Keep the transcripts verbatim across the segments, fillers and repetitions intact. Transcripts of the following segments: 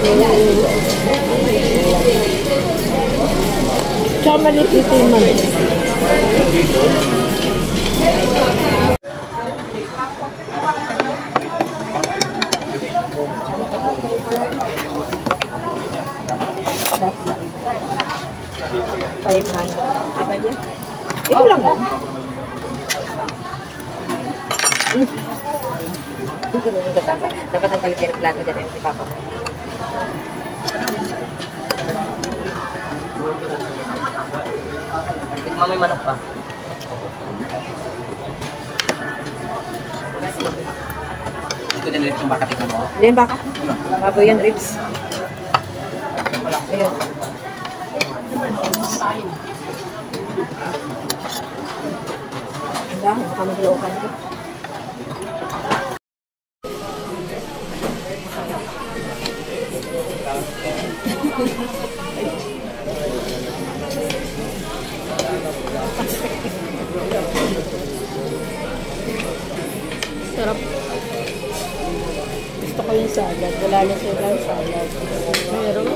Tsaka maliit dito yung maliit. five hundred. Diba yan? Ito lang yan. Dapat ang paligyan ng plato dyan si Papa. Tignan mo yung manok pa. Ito din ribs yung baka, tignan mo. Hindi yung baka. Baboy yan, ribs. Ayun. Handa, makamaglokan ko. Sarap. Gusto ko yung salad. Wala na sila yung salad. Meron.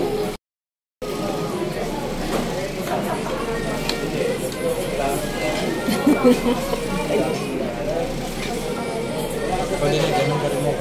Pwede na ganun ka rin mo.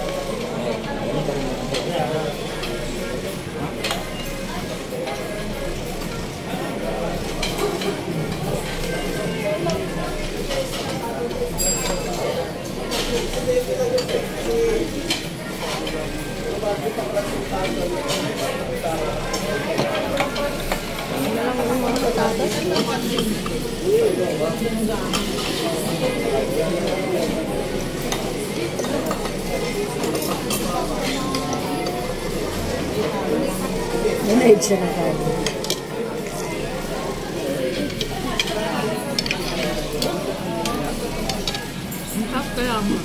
Nanaid siya na kami. Hap kaya mo.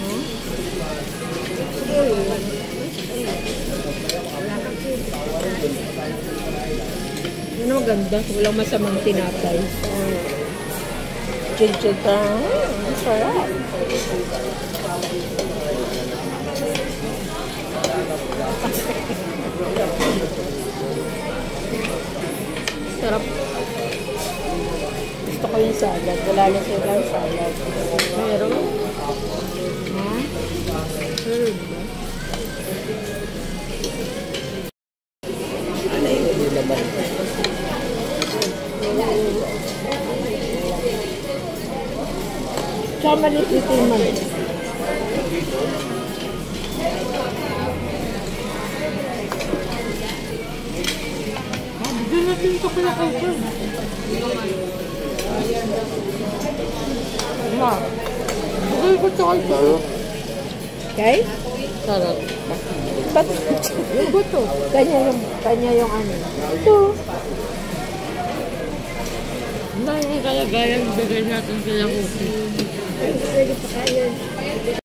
Ano maganda? Walang masamang tinapay. Chid-chid ka. Ang sarap. Sarap. Gusto ko yung salad. Wala na sila yung salad. Meron. Ha? Meron ba? Ano yung laban? Tsaka maliit dito yung maliit. Bigyan natin ito kaya kayo. Ma, bigay ko ito kayo. Okay? Sarap. Ba't? Yung buto. Kanya yung, kanya yung ano. Ito. Hindi kaya gaya bigay natin sila cookie. Pwede pa kaya.